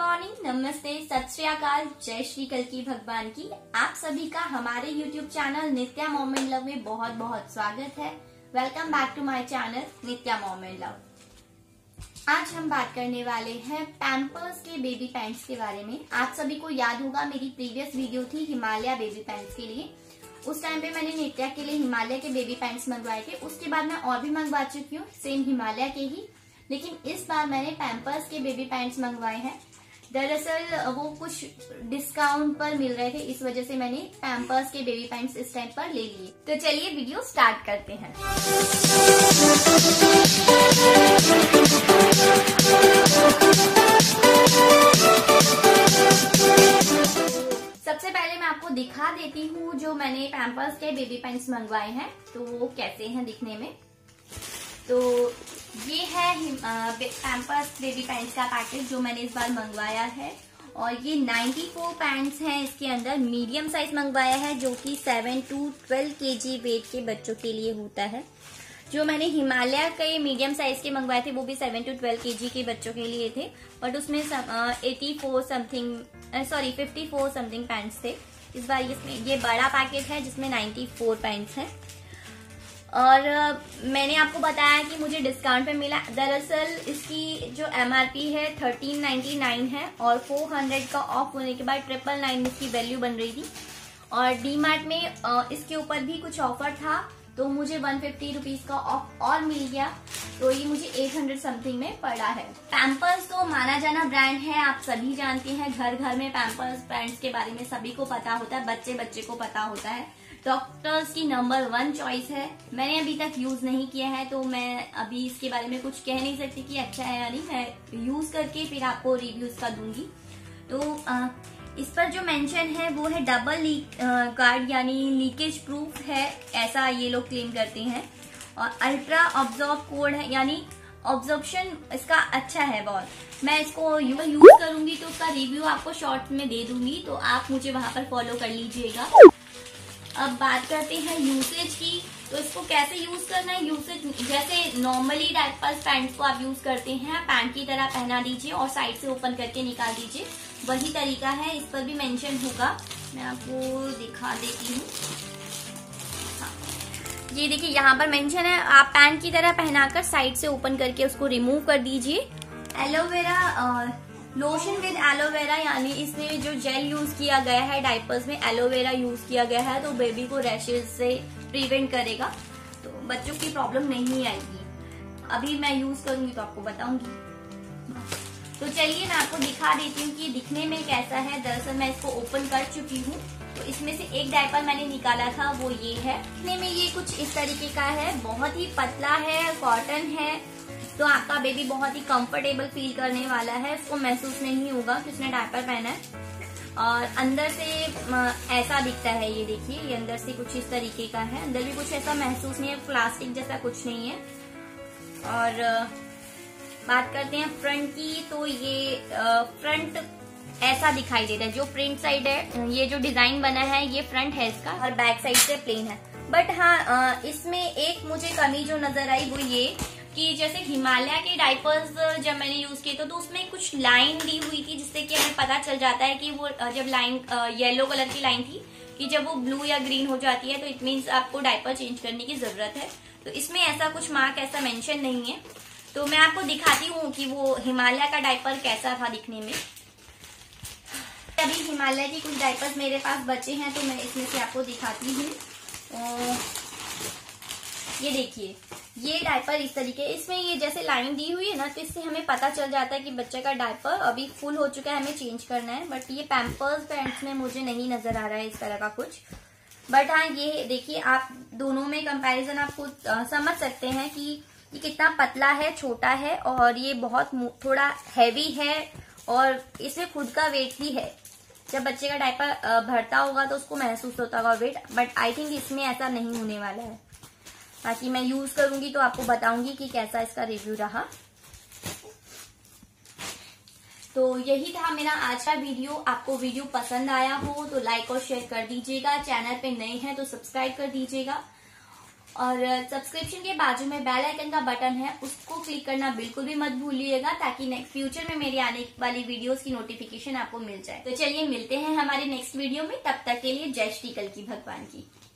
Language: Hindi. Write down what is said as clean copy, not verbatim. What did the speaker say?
मॉर्निंग, नमस्ते, सत श्री अकाल, जय श्री कल की भगवान की। आप सभी का हमारे YouTube channel Nitya mom and love में बहुत बहुत स्वागत है। Welcome back to my channel Nitya mom and love. आज हम बात करने वाले हैं पैम्पर्स के बेबी पैंट्स के बारे में। आप सभी को याद होगा मेरी प्रीवियस वीडियो थी हिमालय बेबी पैंट्स के लिए। उस टाइम पे मैंने नित्या के लिए हिमालय के बेबी पैंट्स मंगवाए थे। उसके बाद मैं और भी मंगवा चुकी हूँ सेम हिमालय के ही, लेकिन इस बार मैंने पैम्पर्स के बेबी पैंट्स मंगवाए हैं। दरअसल वो कुछ डिस्काउंट पर मिल रहे थे, इस वजह से मैंने पैम्पर्स के बेबी पैंट्स इस टाइम पर ले लिए। तो चलिए वीडियो स्टार्ट करते हैं। सबसे पहले मैं आपको दिखा देती हूँ जो मैंने पैम्पर्स के बेबी पैंट्स मंगवाए हैं, तो वो कैसे हैं दिखने में। तो ये है पैम्पर्स बेबी पैंट्स का पैकेज जो मैंने इस बार मंगवाया है, और ये 94 पैंट्स हैं। इसके अंदर मीडियम साइज मंगवाया है जो कि 7 to 12 kg वेट के बच्चों के लिए होता है। जो मैंने हिमालय के मीडियम साइज के मंगवाए थे वो भी 7 to 12 kg के बच्चों के लिए थे, बट उसमें 54 समथिंग पैंट्स थे। इस बार इसमें ये बड़ा पैकेट है जिसमें 94 पैंट्स हैं। और मैंने आपको बताया कि मुझे डिस्काउंट पे मिला। दरअसल इसकी जो MRP है 1399 है, और 400 का ऑफ होने के बाद 999 इसकी वैल्यू बन रही थी। और डीमार्ट में इसके ऊपर भी कुछ ऑफर था, तो मुझे 150 रुपीज का ऑफ और मिल गया, तो ये मुझे 800 समथिंग में पड़ा है। पैम्पर्स तो माना जाना ब्रांड है, आप सभी जानते हैं। घर घर में पैम्पर्स ब्रांड्स के बारे में सभी को पता होता है, बच्चे बच्चे को पता होता है। डॉक्टर्स की नंबर 1 चॉइस है। मैंने अभी तक यूज नहीं किया है, तो मैं अभी इसके बारे में कुछ कह नहीं सकती कि अच्छा है या नहीं। मैं यूज करके फिर आपको रिव्यूज का दूंगी। तो इस पर जो मेंशन है वो है डबल लीक गार्ड, यानी लीकेज प्रूफ है, ऐसा ये लोग क्लेम करते हैं। और अल्ट्रा ऑब्जॉर्ब कोड है, यानी ऑब्जॉर्प्शन इसका अच्छा है बहुत। मैं इसको यूज करूंगी तो उसका रिव्यू आपको शॉर्ट में दे दूंगी, तो आप मुझे वहां पर फॉलो कर लीजिएगा। अब बात करते हैं यूसेज की। तो इसको कैसे यूज करना है। यूसेज जैसे नॉर्मली डायपर्स पैंट को आप यूज करते हैं, पैंट की तरह पहना दीजिए और साइड से ओपन करके निकाल दीजिए, वही तरीका है। इस पर भी मेंशन होगा, मैं आपको दिखा देती हूँ। हाँ, ये देखिए यहाँ पर मेंशन है, आप पैंट की तरह पहनाकर साइड से ओपन करके उसको रिमूव कर दीजिए। एलोवेरा लोशन विद एलोवेरा, यानी इसमें जो जेल यूज किया गया है डायपर्स में, एलोवेरा यूज किया गया है, तो बेबी को रैशेज से प्रिवेंट करेगा, तो बच्चों की प्रॉब्लम नहीं आएगी। अभी मैं यूज करूंगी तो आपको बताऊंगी। तो चलिए मैं आपको दिखा देती हूँ कि दिखने में कैसा है। दरअसल मैं इसको ओपन कर चुकी हूँ, तो इसमें से एक डायपर मैंने निकाला था, वो ये है। दिखने में ये कुछ इस तरीके का है, बहुत ही पतला है, कॉटन है, तो आपका बेबी बहुत ही कंफर्टेबल फील करने वाला है। उसको महसूस नहीं होगा कि उसने डायपर पहना है। और अंदर से ऐसा दिखता है, ये देखिए, ये अंदर से कुछ इस तरीके का है। अंदर भी कुछ ऐसा महसूस नहीं है, प्लास्टिक जैसा कुछ नहीं है। और बात करते हैं फ्रंट की, तो ये फ्रंट ऐसा दिखाई देता है। जो प्रिंट साइड है, ये जो डिजाइन बना है, ये फ्रंट है इसका, और बैक साइड से प्लेन है। बट हाँ, इसमें एक मुझे कमी जो नजर आई वो ये कि जैसे हिमालय के डायपर्स जब मैंने यूज किए तो उसमें कुछ लाइन दी हुई थी, जिससे कि हमें पता चल जाता है कि वो जब लाइन येलो कलर की लाइन थी कि जब वो ब्लू या ग्रीन हो जाती है तो इट मीन्स आपको डायपर चेंज करने की जरूरत है। तो इसमें ऐसा कुछ मार्क ऐसा मेंशन नहीं है। तो मैं आपको दिखाती हूँ कि वो हिमालय का डायपर कैसा था दिखने में। अभी हिमालय की कुछ डायपर्स मेरे पास बचे हैं, तो मैं इसमें से आपको दिखाती हूँ। ये देखिए, ये डायपर इस तरीके, इसमें ये जैसे लाइन दी हुई है ना, तो इससे हमें पता चल जाता है कि बच्चे का डायपर अभी फुल हो चुका है, हमें चेंज करना है। बट ये पैम्पर्स पैंट्स में मुझे नहीं नजर आ रहा है इस तरह का कुछ। बट हाँ, ये देखिए, आप दोनों में कंपैरिजन आप खुद समझ सकते हैं कि ये कितना पतला है, छोटा है, और ये बहुत थोड़ा हैवी है, और इसमें खुद का वेट भी है। जब बच्चे का डायपर भरता होगा तो उसको महसूस होता होगा वेट, बट आई थिंक इसमें ऐसा नहीं होने वाला है। बाकी मैं यूज करूंगी तो आपको बताऊंगी कि कैसा इसका रिव्यू रहा। तो यही था मेरा आज का वीडियो। आपको वीडियो पसंद आया हो तो लाइक और शेयर कर दीजिएगा। चैनल पे नए हैं तो सब्सक्राइब कर दीजिएगा। और सब्सक्रिप्शन के बाजू में बेल आइकन का बटन है, उसको क्लिक करना बिल्कुल भी मत भूलिएगा, ताकि नेक्स्ट फ्यूचर में मेरी आने वाली वीडियोस की नोटिफिकेशन आपको मिल जाए। तो चलिए मिलते हैं हमारे नेक्स्ट वीडियो में, तब तक के लिए जय श्री कल्की भगवान की।